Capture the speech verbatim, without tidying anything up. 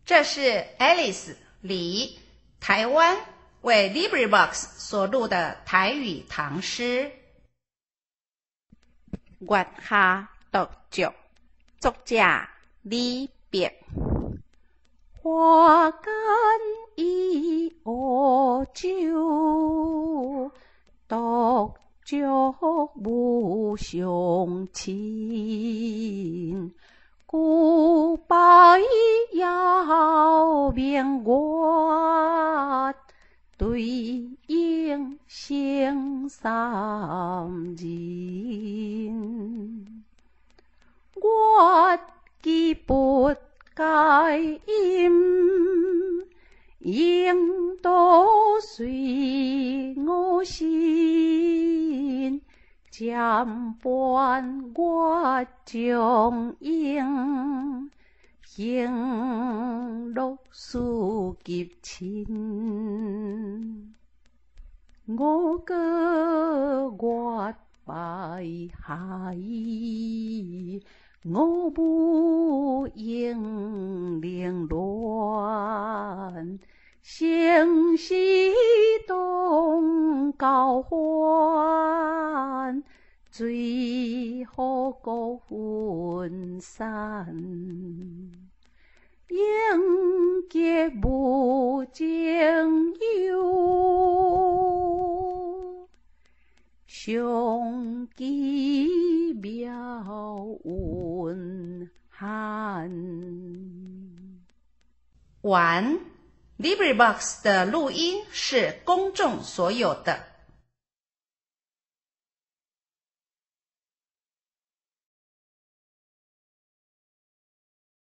这是 Alice 李台湾为 LibriVox 所录的台语唐诗。 月下独酌，作者李白。花间一壶酒，独酌无相亲。古柏遥明月，对影成三人。月既不解饮，应当随我心。暂伴月将影，行乐思及亲。我歌月拜海，我舞影零乱。相思动交欢，最后各分散。应结无情忧，相期邈云寒。 完。LibriVox 的录音是公众所有的。